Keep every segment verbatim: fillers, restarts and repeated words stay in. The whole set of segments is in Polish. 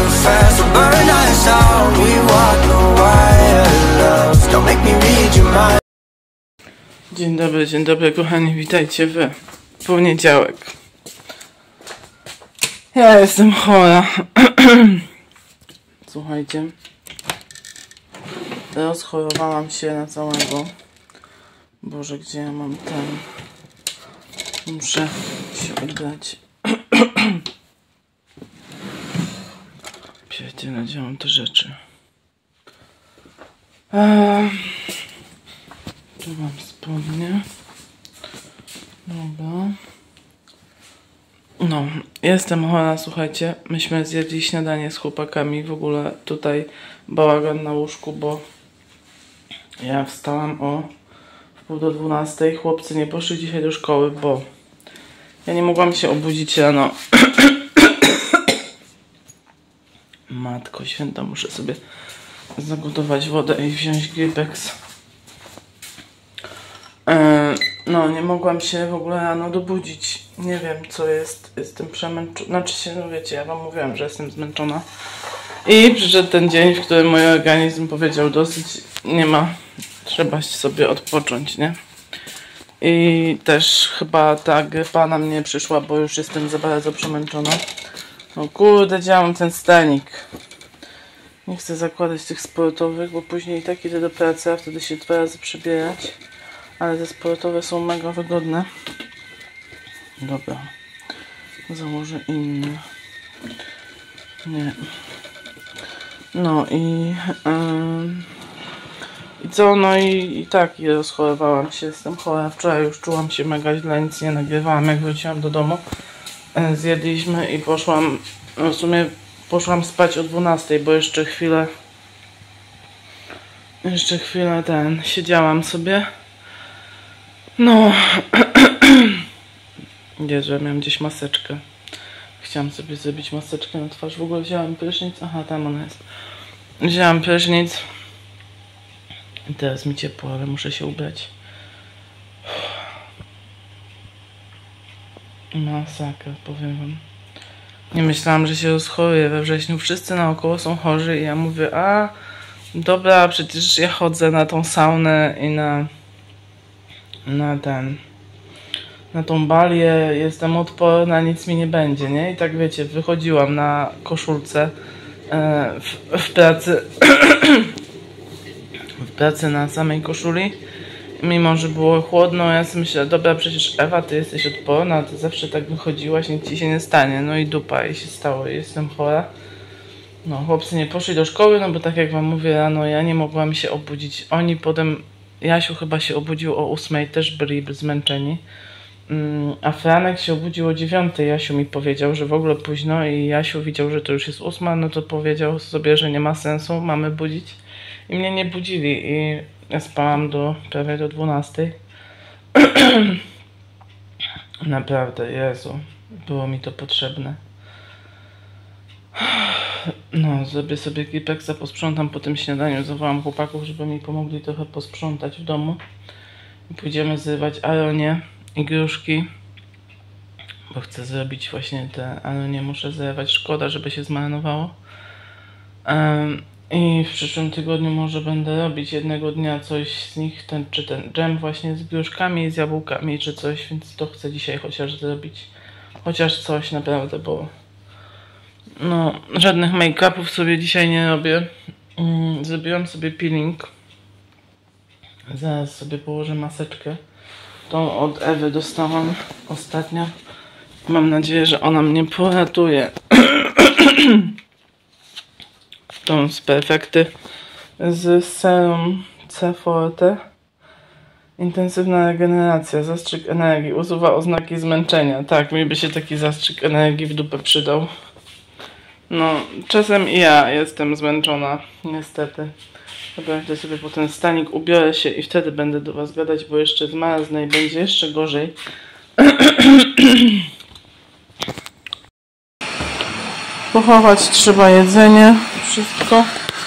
too fast, we'll burn us out. We walk the wire, don't make me read your mind. Dzień dobry, dzień dobry kochani, witajcie w poniedziałek. Ja jestem chora. Słuchajcie, rozchorowałam się na całego. Boże, gdzie ja mam ten? Muszę się oddać. Pierdziele, gdzie mam te rzeczy? Eee, tu mam spodnie. Dobra. No, jestem chora, słuchajcie. Myśmy zjedli śniadanie z chłopakami. W ogóle tutaj bałagan na łóżku, bo ja wstałam o wpół do dwunastej. Chłopcy nie poszli dzisiaj do szkoły, bo ja nie mogłam się obudzić rano. Matko święta, muszę sobie zagotować wodę i wziąć Gripex. No, nie mogłam się w ogóle rano dobudzić. Nie wiem, co jest. Jestem przemęczona. Znaczy się, no wiecie, ja wam mówiłam, że jestem zmęczona. I przyszedł ten dzień, w którym mój organizm powiedział dosyć, nie ma, trzeba sobie odpocząć, nie? I też chyba ta grypa na mnie przyszła, bo już jestem za bardzo przemęczona. No kurde, działam ten stanik. Nie chcę zakładać tych sportowych, bo później i tak idę do pracy, a wtedy się dwa razy przebierać. Ale te sportowe są mega wygodne. Dobra. Założę inne. Nie. No i... Yy, I co? No i, i tak i rozchorowałam się. Jestem chora. Wczoraj już czułam się mega źle, nic nie nagrywałam. Jak wróciłam do domu, yy, zjedliśmy i poszłam... No w sumie poszłam spać o dwunastej, bo jeszcze chwilę... Jeszcze chwilę ten... Siedziałam sobie. No, Jezu, ja miałam gdzieś maseczkę. Chciałam sobie zrobić maseczkę na twarz. W ogóle wziąłem prysznic. Aha, tam ona jest. Wziąłam prysznic. I teraz mi ciepło, ale muszę się ubrać. Masakra, powiem wam. Nie myślałam, że się rozchoruję we wrześniu. Wszyscy naokoło są chorzy i ja mówię, a dobra, przecież ja chodzę na tą saunę i na... na ten, na tą balię, jestem odporna, nic mi nie będzie, nie? I tak wiecie, wychodziłam na koszulce e, w, w pracy w pracy na samej koszuli, mimo że było chłodno, ja sobie myślę, dobra, przecież Ewa, ty jesteś odporna, ty zawsze tak wychodziłaś, nic ci się nie stanie, no i dupa, i się stało, jestem chora. No, chłopcy nie poszli do szkoły, no bo tak jak wam mówię, rano ja nie mogłam się obudzić, oni potem... Jasiu chyba się obudził o ósmej, też byli zmęczeni. A Franek się obudził o dziewiątej. Jasiu mi powiedział, że w ogóle późno i Jasiu widział, że to już jest ósma, no to powiedział sobie, że nie ma sensu, mamy budzić. I mnie nie budzili i ja spałam do prawie do dwunastej. Naprawdę, Jezu, było mi to potrzebne. No, zrobię sobie Gripexa, posprzątam po tym śniadaniu, zawołam chłopaków, żeby mi pomogli trochę posprzątać w domu. I pójdziemy zrywać aronie i gruszki, bo chcę zrobić właśnie te aronie, muszę zrywać, szkoda, żeby się zmarnowało. Um, I w przyszłym tygodniu może będę robić jednego dnia coś z nich, ten, czy ten dżem właśnie z gruszkami, z jabłkami, czy coś, więc to chcę dzisiaj chociaż zrobić. Chociaż coś naprawdę, bo... No, żadnych make-upów sobie dzisiaj nie robię. Mm, zrobiłam sobie peeling. Zaraz sobie położę maseczkę. Tą od Ewy dostałam ostatnio. Mam nadzieję, że ona mnie poratuje. Tą z Perfekty z serum C Forte. Intensywna regeneracja, zastrzyk energii, usuwa oznaki zmęczenia. Tak, mi by się taki zastrzyk energii w dupę przydał. No, czasem i ja jestem zmęczona, niestety. Dobra, idę sobie po ten stanik, ubiorę się i wtedy będę do was gadać, bo jeszcze zmarznę i będzie jeszcze gorzej. Pochować trzeba jedzenie, wszystko.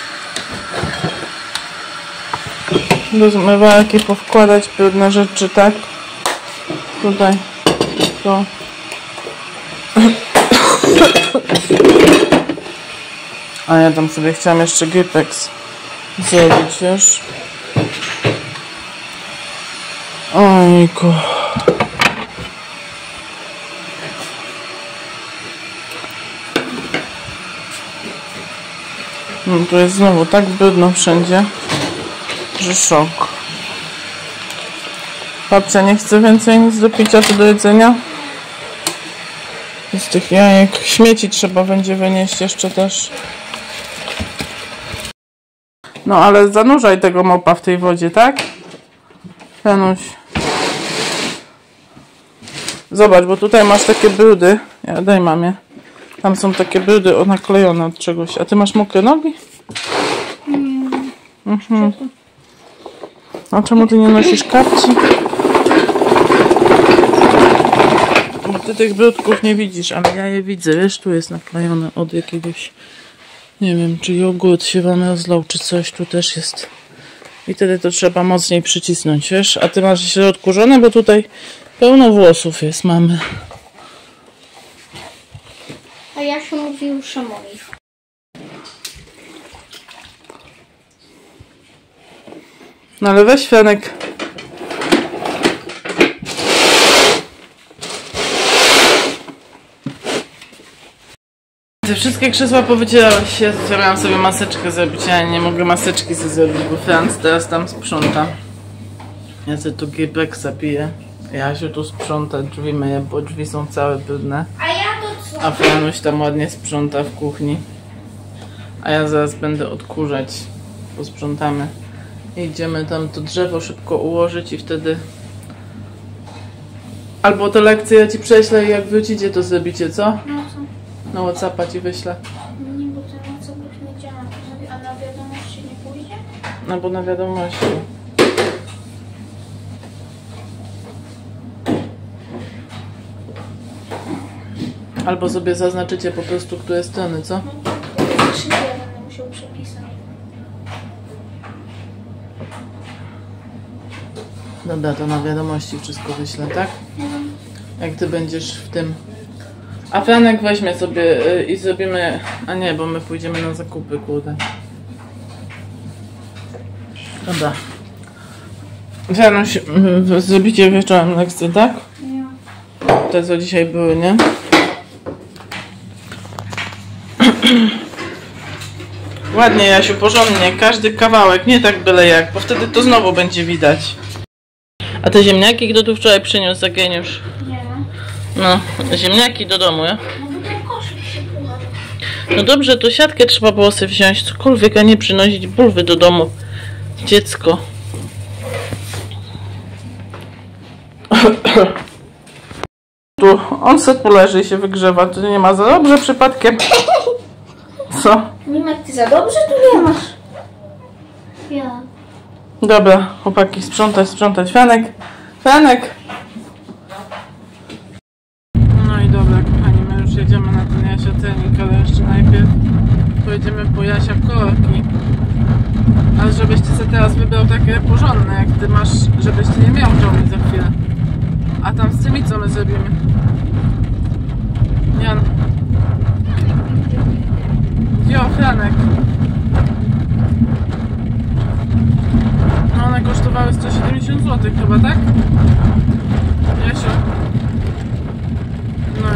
Do zmywarki powkładać pewne rzeczy, tak? Tutaj to A ja tam sobie chciałam jeszcze Gipex zrobić, wiesz? Ojku. No tu jest znowu tak brudno wszędzie, że szok. Babcia nie chce więcej nic do picia czy do jedzenia. Z tych jajek śmieci trzeba będzie wynieść jeszcze też. No ale zanurzaj tego mopa w tej wodzie, tak? Januś. Zobacz, bo tutaj masz takie brudy. Ja, daj mamie. Tam są takie brudy naklejone od czegoś. A ty masz mokre nogi? Mm. Mhm. A czemu ty nie nosisz kapci? Bo ty tych brudków nie widzisz, ale ja je widzę. Wiesz, tu jest naklejone od jakiegoś, nie wiem, czy jogurt się wam rozlał, czy coś. Tu też jest. I wtedy to trzeba mocniej przycisnąć, wiesz? A ty masz się odkurzone, bo tutaj pełno włosów jest, mamy. A ja się mówi już o moich. No ale weź, Franek. Te wszystkie krzesła powycierałeś się, chciałam sobie maseczkę zrobić, a ja nie mogę maseczki sobie zrobić, bo Franc teraz tam sprząta. Ja sobie tu Gipexa piję. Jasiu tu sprząta, drzwi myje, bo drzwi są całe brudne. A ja to co? A Franuś tam ładnie sprząta w kuchni. A ja zaraz będę odkurzać. Posprzątamy. I idziemy tam to drzewo szybko ułożyć i wtedy... Albo te lekcje ja ci prześlę i jak wrócicie to zrobicie, co? No co? Na WhatsAppa ci wyślę. Nie, bo ten WhatsApp nie działa. A na wiadomości nie pójdzie? No bo na wiadomości. Albo sobie zaznaczycie po prostu, które strony, co? No to trzy będę musiał przepisać. Dobra, to na wiadomości wszystko wyślę, tak? Mhm. Jak ty będziesz w tym... A Franek weźmie sobie yy, i zrobimy... A nie, bo my pójdziemy na zakupy, kurde. Dobra. Januś, yy, zrobicie wieczorem lekcje, tak? Nie. Te, co dzisiaj były, nie? Ładnie, Jasiu, porządnie. Każdy kawałek, nie tak byle jak, bo wtedy to znowu będzie widać. A te ziemniaki kto tu wczoraj przyniósł za geniusz? Nie. No, ziemniaki do domu, ja? No bo ten koszyk się położył. No dobrze, to siatkę trzeba było sobie wziąć, cokolwiek, a nie przynosić bulwy do domu. Dziecko. Tu on se tu leży i się wygrzewa, to nie ma za dobrze przypadkiem. Co? Mimek, ty za dobrze tu nie masz. Ja. Dobra, chłopaki, sprzątać, sprzątać. Franek, Franek! No i dobra, kochani, my już jedziemy na ten Jasia trening, ale jeszcze najpierw pojedziemy po Jasia korki. Ale żebyś ty sobie teraz wybrał takie porządne, jak ty masz, żebyś ty nie miał Johnny za chwilę. A tam z tymi co my zrobimy? Jan. Jo, Franek. No one kosztowały sto siedemdziesiąt złotych chyba, tak? Jasiu. No.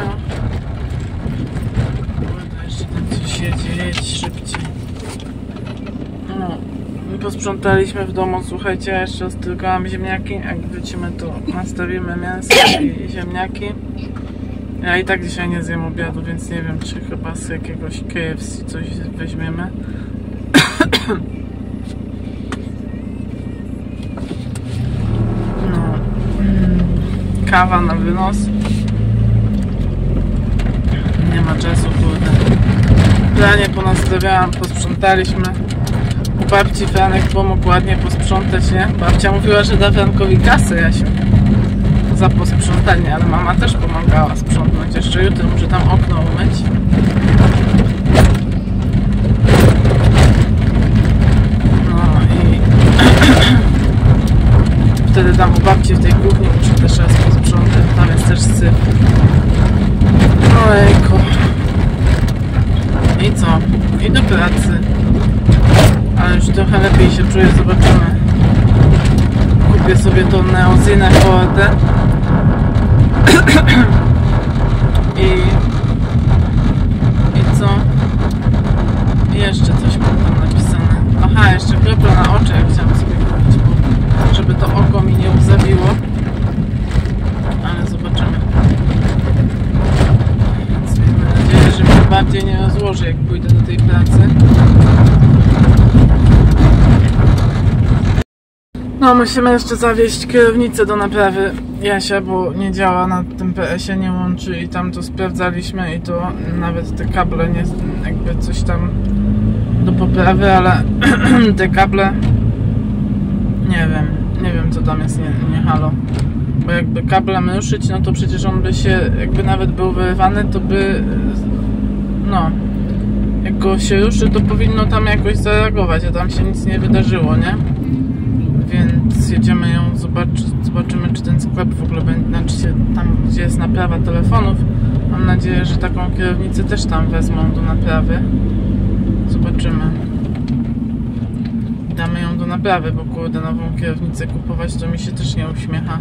Kurde, jeszcze tam coś jedzie, jedź szybciej. No. My posprzątaliśmy w domu, słuchajcie, ja jeszcze ostrygałam ziemniaki. Jak wrócimy, to nastawimy mięso i ziemniaki. Ja i tak dzisiaj nie zjem obiadu, więc nie wiem, czy chyba z jakiegoś K F C coś weźmiemy. No. Kawa na wynos. Nie ma czasu, kurde. Planie ponastawiałam, posprzątaliśmy. U babci Franek pomógł ładnie posprzątać, nie? Babcia mówiła, że da Frankowi kasę, Jasiu, za posprzątanie, ale mama też pomagała sprzątnąć. Jeszcze jutro muszę tam okno umyć. No i wtedy tam u babci w tej kuchni muszę też raz posprzątać. Tam jest też syf. Ojejku. I i co? I do pracy. Ale już trochę lepiej się czuję, zobaczymy. Kupię sobie tą Neozinę Forte. I... I co? I jeszcze coś mam tam napisane. Aha, jeszcze kropla na oczy, jak chciałam sobie kupić, bo żeby to oko mi nie łzawiło. Ale zobaczymy. Więc miejmy nadzieję, że mnie bardziej nie rozłoży, jak pójdę do tej pracy. No, musimy jeszcze zawieźć kierownicę do naprawy Jasia, bo nie działa na tym P S ie, nie łączy i tam to sprawdzaliśmy i to nawet te kable nie, jakby coś tam do poprawy, ale te kable nie wiem, nie wiem co tam jest nie, nie halo, bo jakby kablem ruszyć, no to przecież on by się, jakby nawet był wyrwany, to by no, jak go się ruszy, to powinno tam jakoś zareagować, a tam się nic nie wydarzyło, nie? Więc jedziemy ją zobaczyć, zobaczymy czy ten sklep w ogóle będzie, znaczy tam gdzie jest naprawa telefonów. Mam nadzieję, że taką kierownicę też tam wezmą do naprawy. Zobaczymy. Damy ją do naprawy, bo kurde, nową kierownicę kupować to mi się też nie uśmiecha.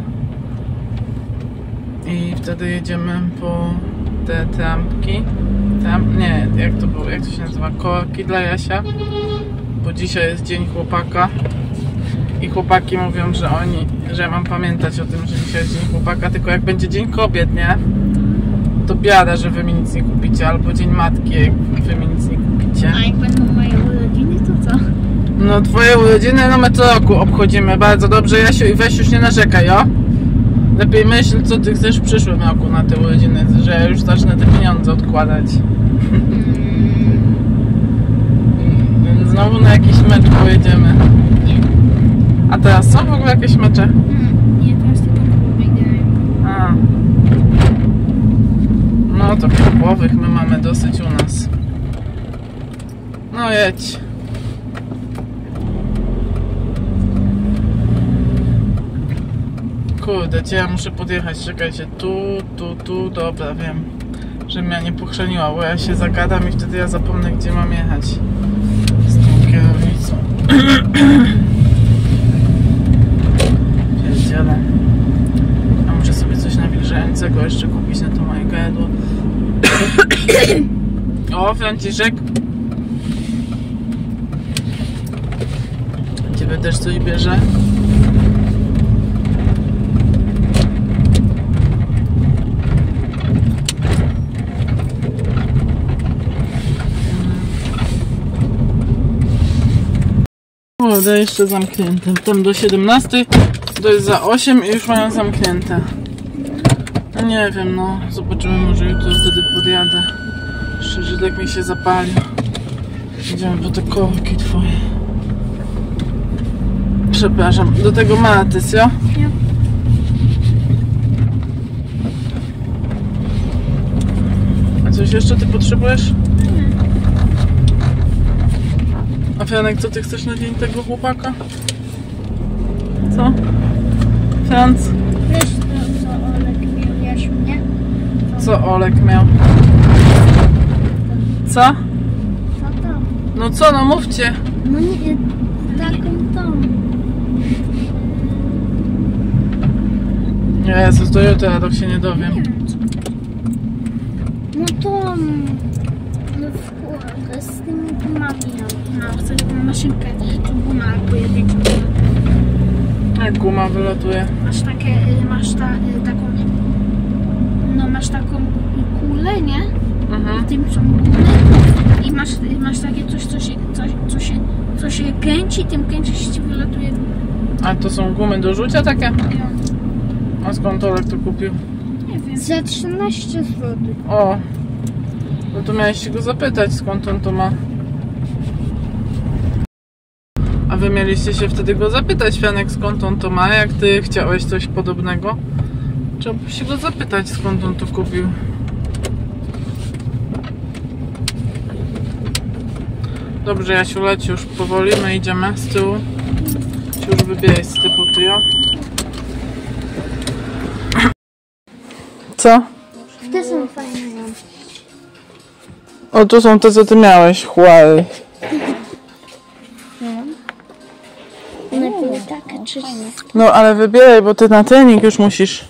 I wtedy jedziemy po te trampki. Tramp, nie, jak to było, jak to się nazywa? Korki dla Jasia. Bo dzisiaj jest dzień chłopaka. I chłopaki mówią, że oni, że mam pamiętać o tym, że dzisiaj jest dzień chłopaka, tylko jak będzie dzień kobiet, nie? To biada, że wy mi nic nie kupicie, albo dzień matki, jak wy mi nic nie kupicie. A jak będą moje urodziny, to co? No twoje urodziny, no my co roku obchodzimy, bardzo dobrze, Jasiu, i weź już nie narzekaj, o? Lepiej myśl, co ty chcesz w przyszłym roku na te urodziny, że ja już zacznę te pieniądze odkładać. Więc znowu na jakiś mecz pojedziemy. A teraz są w ogóle jakieś mecze? Hmm, nie, teraz tylko połowy grają. A. No to klubowych my mamy dosyć u nas. No jedź. Kurde, gdzie ja muszę podjechać? Czekajcie, tu, tu, tu, dobra, wiem. Żebym ja nie pochrzeniła, bo ja się zagadam i wtedy ja zapomnę, gdzie mam jechać. Z tą kierownicą. Pierdziele. A muszę sobie coś nawilżającego jeszcze kupić na to moje gardło. O, Franciszek. Ciebie też coś bierze? Kurde, jeszcze zamknięte. Tam do siedemnastej to jest za osiem i już mają zamknięte. No nie wiem, no. Zobaczymy, może jutro wtedy podjadę. Szczerze, tak mi się zapali. Idziemy po te korki twoje. Przepraszam. Do tego Matys, ja? Nie. A coś jeszcze ty potrzebujesz? A Franek, co ty chcesz na dzień tego chłopaka? Co? Franc? Wiesz, to, co Olek miał, Jasiu, nie? Co Olek miał? Co? Co tam? No co, no mówcie. No nie, taką tą. Jezus, do jutra tak się nie dowiem. Nie wiem, co. No to... No w, z tymi gumami, no, chcę taką maszynkę, to guma pojedynczą. Jak guma wylatuje? Masz takie, masz ta, taką, no masz taką kulę, nie? Mhm. W tym są gumy i masz, masz takie coś, co się, coś, co się, co się kręci, tym kręci się ci wylatuje guma. A to są gumy do rzucia takie? Ja. A skąd Olek to kupił? Nie wiem. Za trzynaście złotych. O! No to miałeś się go zapytać, skąd on to ma. A wy mieliście się wtedy go zapytać, Franek, skąd on to ma, jak ty chciałeś coś podobnego. Trzeba by się go zapytać, skąd on to kupił. Dobrze, Jasiu, leci już powoli, my idziemy z tyłu. Ci już wybieraj z typu tyjo. Co? Te są fajne. O, tu są te, co ty miałeś, chłary. One były takie czyste. No, ale wybieraj, bo ty na trening już musisz.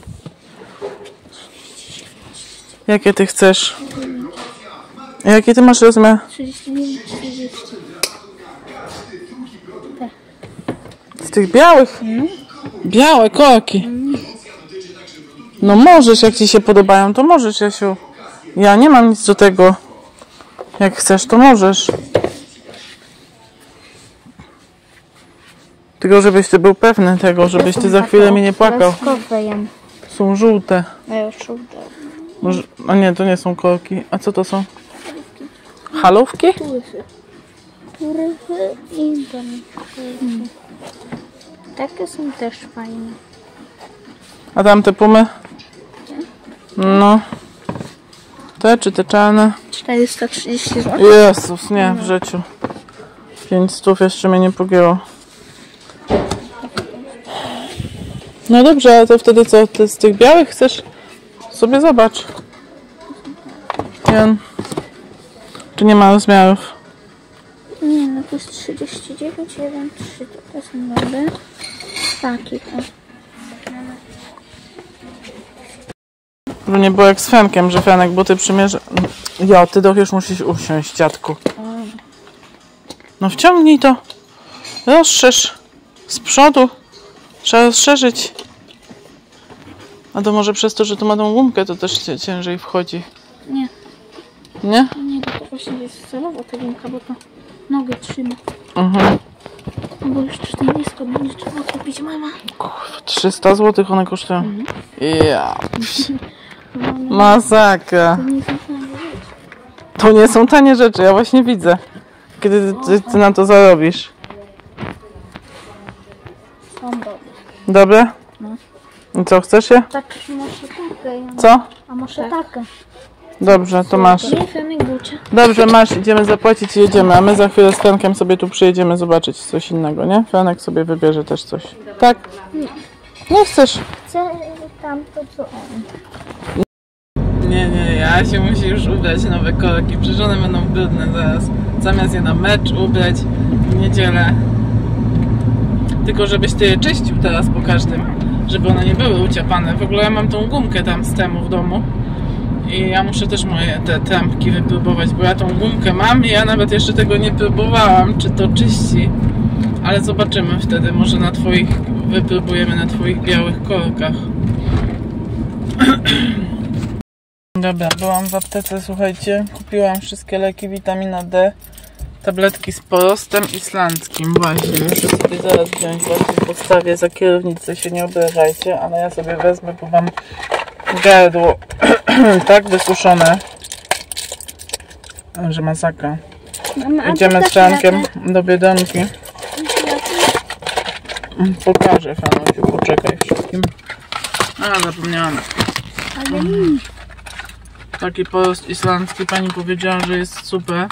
Jakie ty chcesz? Jaki ty masz rozmiar? trzydzieści dziewięć, trzydzieści. Z tych białych? Białe korki. No możesz, jak ci się podobają, to możesz, Jasiu. Ja nie mam nic do tego. Jak chcesz, to możesz. Tylko żebyś ty był pewny tego, żebyś ty za chwilę mi nie płakał. Są żółte. Może... A nie, to nie są korki. A co to są? Halówki? Rychy i domki. Takie są też fajne. A tam te pumy? No. Te czy te czarne? czterysta trzydzieści złotych. Jezus, nie, w życiu. Pięć stów jeszcze mnie nie pogięło. No dobrze, ale to wtedy co? Ty z tych białych chcesz? Sobie zobacz. Jan. Czy nie ma rozmiarów? Nie, no to jest trzydzieści dziewięć, jeden, trzy, to są dobre. Taki to. Żeby nie było jak z Fenkiem, że Fenek, bo ty przymierza... Jo, ty doch już musisz usiąść, dziadku. No wciągnij to. Rozszerz. Z przodu. Trzeba rozszerzyć. A to może przez to, że tu ma tą gumkę, to też ciężej wchodzi. Nie. Nie? Nie, bo to właśnie jest celowo ta gumka, bo to nogę trzyma. Mhm. No bo już tutaj nisko będzie trzeba kupić, mama. trzysta złotych one kosztują. Ja. Masakra. To nie są tanie rzeczy, ja właśnie widzę. Kiedy ty, ty, ty na to zarobisz. Są dobre. Dobre? No. I co, chcesz je? Tak, może takę. Co? A może takę. Dobrze, to masz. Nie, Fenek bucie. Dobrze, masz, idziemy zapłacić i jedziemy, a my za chwilę z Frankiem sobie tu przyjedziemy zobaczyć coś innego, nie? Franek sobie wybierze też coś. Tak? Nie. Nie chcesz? Chcę tamto, co on. Nie, nie, ja się musi już ubrać nowe korki, przecież one będą brudne zaraz. Zamiast je na mecz ubrać w niedzielę. Tylko żebyś ty je czyścił teraz po każdym, żeby one nie były uciapane. W ogóle ja mam tą gumkę tam z temu w domu. I ja muszę też moje te trampki wypróbować, bo ja tą gumkę mam i ja nawet jeszcze tego nie próbowałam, czy to czyści. Ale zobaczymy wtedy, może na twoich, wypróbujemy na twoich białych korkach. Dobra, byłam w aptece, słuchajcie, kupiłam wszystkie leki, witamina D, tabletki z porostem islandzkim, właśnie. Muszę sobie zaraz wziąć, właśnie postawię za kierownicę, się nie obrażajcie, ale ja sobie wezmę, bo mam gardło tak wysuszone, że masakra. Mama, Idziemy z Frankiem do Biedronki. Pokażę Franusiu, poczekaj wszystkim. A, zapomniałam. Ale Taki porost islandzki, pani powiedziała, że jest super.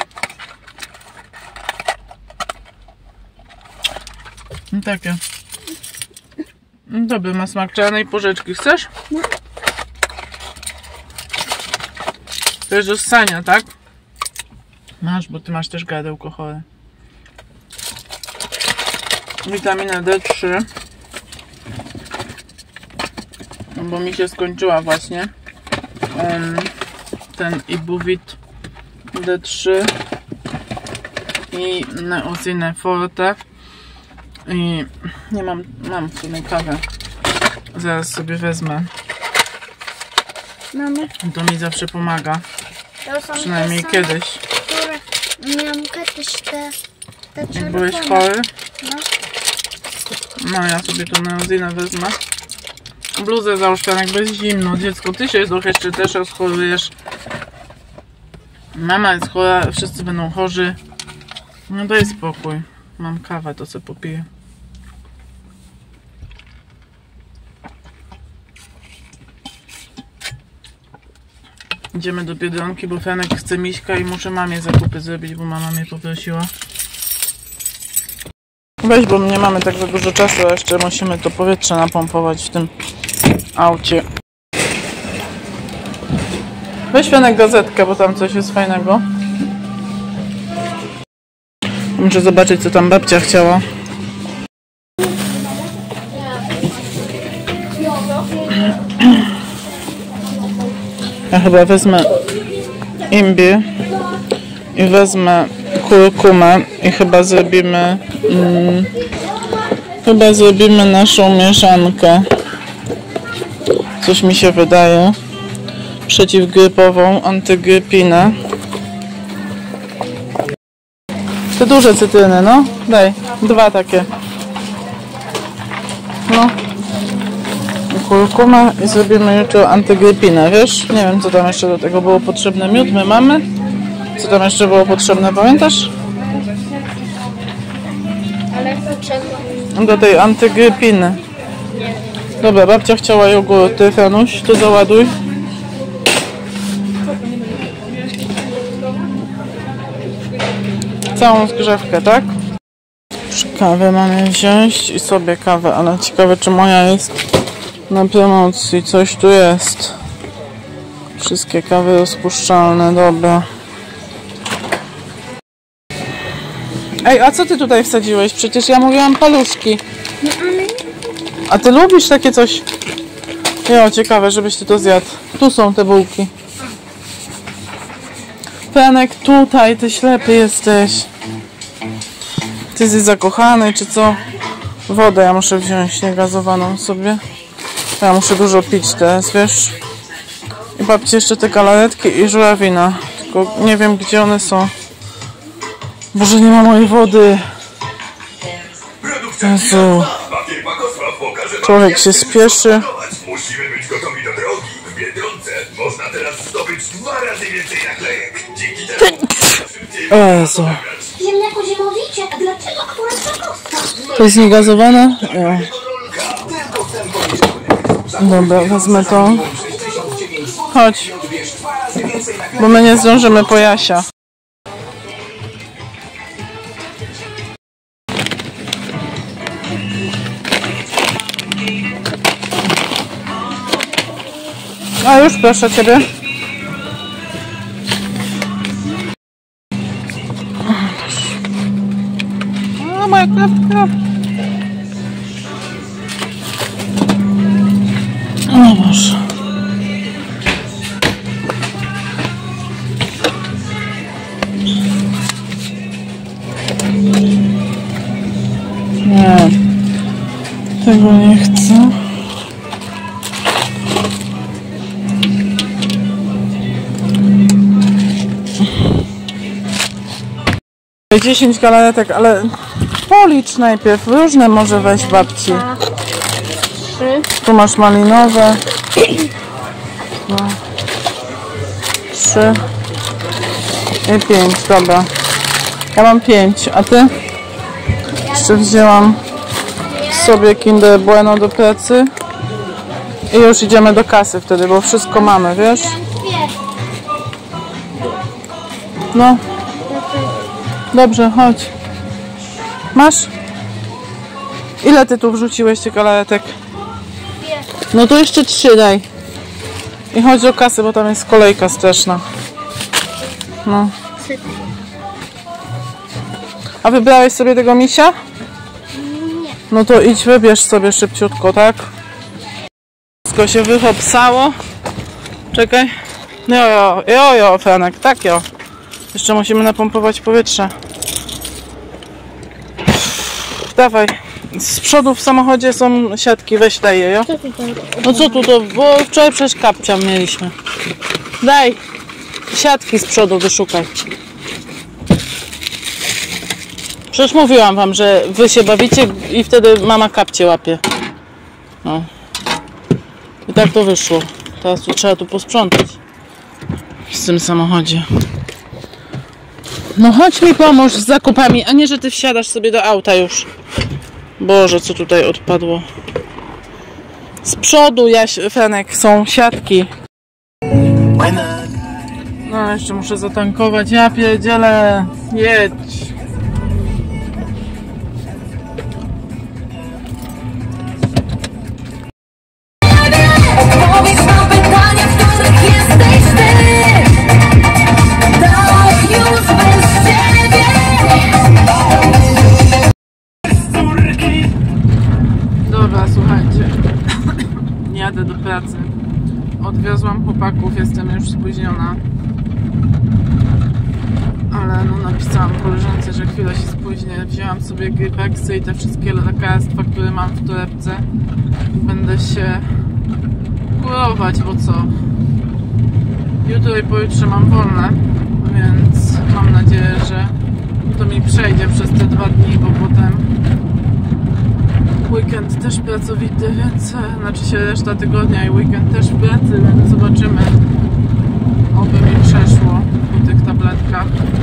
I takie. Dobry ma smak czarnej porzeczki. Chcesz? No. To jest do ssania, tak? Masz, bo ty masz też gardełko chore. Witamina D trzy. Bo mi się skończyła właśnie. Um, ten Ibuvit D trzy i Neosine Forte. I nie mam, mam w sumie kawę. Zaraz sobie wezmę. mamy. To mi zawsze pomaga. To są Przynajmniej te kiedyś. Które miałam kiedyś te, te Jak czerwone. byłeś chory? No. No ja sobie to Neosinę wezmę. Bluzę załóż, jak bez zimno. Dziecko, ty się trochę jeszcze też rozchorujesz. Mama jest chora, wszyscy będą chorzy. No daj spokój. Mam kawę, to sobie popiję. Idziemy do Biedronki, bo Franek chce miśka i muszę mamie zakupy zrobić, bo mama mnie poprosiła. Weź, bo nie mamy tak za dużo czasu, a jeszcze musimy to powietrze napompować w tym aucie. Weź Fenek gazetkę, bo tam coś jest fajnego. Muszę zobaczyć, co tam babcia chciała. Ja chyba wezmę imbir i wezmę kurkumę i chyba zrobimy mm, chyba zrobimy naszą mieszankę. Coś mi się wydaje. Przeciwgrypową, antygrypinę. Te duże cytryny, no. Daj, dwa takie. No. Kurkumę i zrobimy jutro antygrypinę, wiesz? Nie wiem, co tam jeszcze do tego było potrzebne. Miód my mamy. Co tam jeszcze było potrzebne, pamiętasz? Ale potrzebne. Do tej antygrypiny. Dobra, babcia chciała jogurty, Franuś, to załaduj. Całą zgrzewkę, tak? Kawę mamy wziąć i sobie kawę, ale ciekawe, czy moja jest na promocji. Coś tu jest. Wszystkie kawy rozpuszczalne, dobra. Ej, a co ty tutaj wsadziłeś? Przecież ja mówiłam paluszki. A ty lubisz takie coś? Jo, ciekawe, żebyś ty to zjadł. Tu są te bułki. Franek, tutaj, ty ślepy jesteś. Ty jesteś zakochany, czy co? Wodę ja muszę wziąć, niegazowaną sobie. Ja muszę dużo pić teraz, wiesz? I babci jeszcze te galaretki i żurawina. Tylko nie wiem, gdzie one są. Boże, nie ma mojej wody. Jezu. Człowiek się spieszy. Musimy być gotowi do drogi. W Biedronce można teraz zdobyć dwa razy więcej naklejek. Dzięki temu szybciej. O Jezu. Ziemniaku zimowicie, a dlaczego akurat ta kostka? To jest niegazowane? Ja. Dobra, wezmę to. Chodź. Bo my nie zdążymy po Jasia. A już proszę ciebie. O, moja kawka. O Boże. Nie. Tego nie chcę. dziesięć galaretek, ale policz najpierw. Różne może weź babci. Trzy. Tu masz malinowe. No. Trzy. I pięć, dobra. Ja mam pięć, a ty? Jeszcze wzięłam sobie Kinder Bueno do pracy. I już idziemy do kasy wtedy, bo wszystko mamy, wiesz? No. Dobrze, chodź. Masz? Ile ty tu wrzuciłeś tych galaretek? No to jeszcze trzy daj. I chodź do kasy, bo tam jest kolejka straszna. No. A wybrałeś sobie tego misia? Nie. No to idź, wybierz sobie szybciutko, tak? Wszystko się wychopsało. Czekaj. Jo, jo, jo, Franek, tak jo. Jeszcze musimy napompować powietrze. Dawaj. Z przodu w samochodzie są siatki, weź daj je, jo? Co ty tam? No co tu to, bo wczoraj przecież kapcia mieliśmy. Daj. Siatki z przodu wyszukaj. Przecież mówiłam wam, że wy się bawicie i wtedy mama kapcie łapie. No. I tak to wyszło. Teraz tu trzeba tu posprzątać. W tym samochodzie. No chodź mi pomóż z zakupami, a nie, że ty wsiadasz sobie do auta już. Boże, co tutaj odpadło. Z przodu, Jaś, Franek, są siatki. No, jeszcze muszę zatankować. Ja pierdzielę. Jedź. Odpowiedz na pytania, w których jesteś ty. vlogów jestem już spóźniona. Ale no napisałam koleżance, że chwilę się spóźnię. Wzięłam sobie Gripeksy i te wszystkie lekarstwa, które mam w torebce. Będę się kurować, bo co? Jutro i pojutrze mam wolne, więc mam nadzieję, że to mi przejdzie przez te dwa dni, bo potem weekend też pracowity, więc znaczy się reszta tygodnia i weekend też w pracy, więc zobaczymy, oby mi przeszło po tych tabletkach.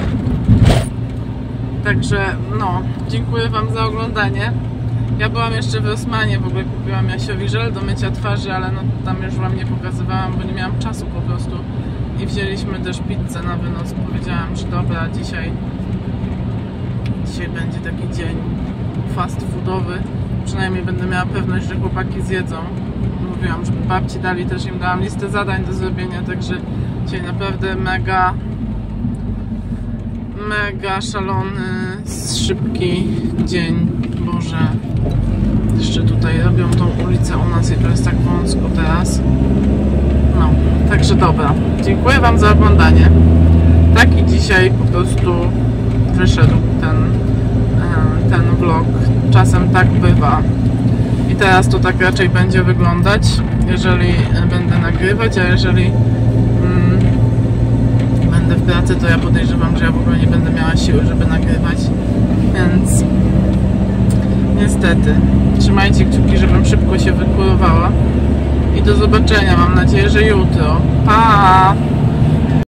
Także no, dziękuję wam za oglądanie. Ja byłam jeszcze w Rossmanie, w ogóle kupiłam Jasiowi żel do mycia twarzy, ale no tam już wam nie pokazywałam, bo nie miałam czasu po prostu. I wzięliśmy też pizzę na wynos. Powiedziałam, że dobra, dzisiaj dzisiaj będzie taki dzień fast foodowy. Przynajmniej będę miała pewność, że chłopaki zjedzą. Mówiłam, że babci dali, też im dałam listę zadań do zrobienia, także dzisiaj naprawdę mega mega szalony, szybki dzień. Boże, jeszcze tutaj robią tą ulicę u nas i to jest tak wąsko teraz. No, także dobra. Dziękuję wam za oglądanie. Taki dzisiaj po prostu wyszedł ten, ten vlog. Czasem tak bywa. I teraz to tak raczej będzie wyglądać, jeżeli będę nagrywać, a jeżeli mm, będę w pracy, to ja podejrzewam, że ja w ogóle nie będę miała siły, żeby nagrywać. Więc niestety, trzymajcie kciuki, żebym szybko się wykurowała. I do zobaczenia, mam nadzieję, że jutro. Pa!